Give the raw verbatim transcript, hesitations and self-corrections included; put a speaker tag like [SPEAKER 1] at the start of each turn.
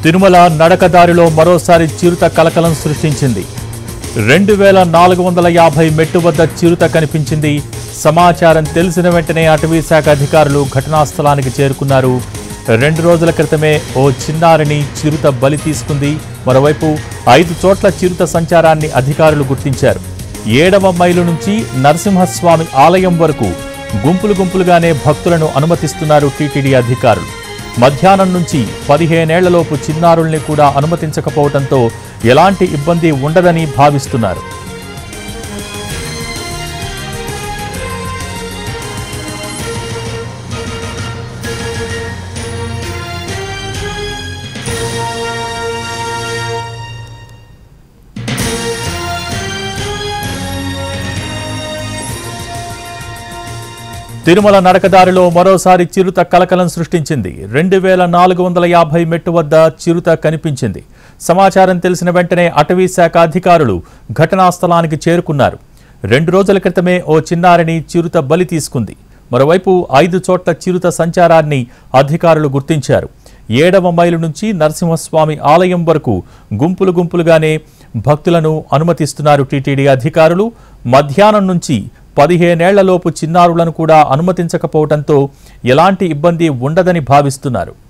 [SPEAKER 1] తిరుమల నడకదారిలో మరోసారి చిరుత కలకలం సృష్టించింది. రెండు వేల నాలుగు వందల యాభై మెట్టు వద్ద చిరుత కనిపించింది. సమాచారం తెలిసిన వెంటనే అటవీ శాఖ అధికారులు ఘటనా స్థలానికి చేరుకున్నారు. రెండు రోజుల క్రితమే ఓ చిన్నారిని చిరుత బలి తీసుకుంది. మరోవైపు ఐదు చోట్ల చిరుత సంచారాన్ని అధికారులు గుర్తించారు. ఏడవ మైలు నుంచి నరసింహస్వామి ఆలయం వరకు గుంపులు గుంపులుగానే భక్తులను అనుమతిస్తున్నారు టీటీడీ అధికారులు. మధ్యాహ్నం నుంచి పదిహేనేళ్లలోపు చిన్నారుల్ని కూడా అనుమతించకపోవడంతో ఎలాంటి ఇబ్బంది ఉండదని భావిస్తున్నారు. తిరుమల నడకదారిలో మరోసారి చిరుత కలకలం సృష్టించింది. రెండు వేల నాలుగు వందల యాభై మెట్టు వద్ద చిరుత కనిపించింది. సమాచారం తెలిసిన వెంటనే అటవీ శాఖ అధికారులు ఘటనా స్థలానికి చేరుకున్నారు. రెండు రోజుల క్రితమే ఓ చిన్నారిని చిరుత బలి తీసుకుంది. మరోవైపు ఐదు చోట్ల చిరుత సంచారాన్ని అధికారులు గుర్తించారు. ఏడవ మైలు నుంచి నరసింహస్వామి ఆలయం వరకు గుంపులు గుంపులుగానే భక్తులను అనుమతిస్తున్నారు టీటీడీ అధికారులు. మధ్యాహ్నం నుంచి పదిహేనేళ్లలోపు చిన్నారులను కూడా అనుమతించకపోవడంతో ఎలాంటి ఇబ్బంది ఉండదని భావిస్తున్నారు.